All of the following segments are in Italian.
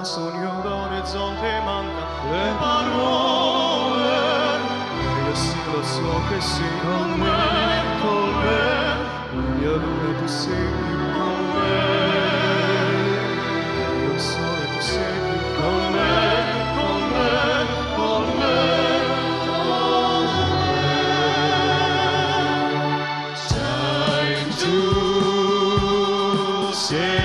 sogno d'orizzonte manca le parole. Io sì lo so che sei con me, la mia luna tu sei qui con me. Io il sole tu sei qui con me, con me, con me, con me. Time to say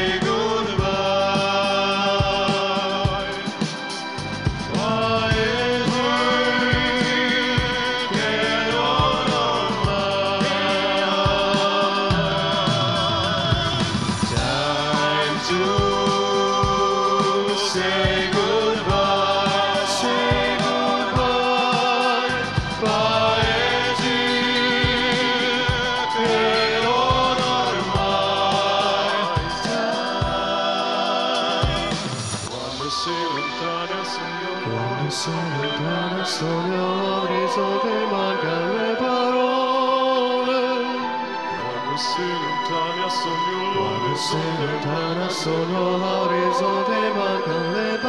quando sei lontana sogno l'orizzonte mancan le parole. Quando sei lontana sogno l'orizzonte mancan le parole.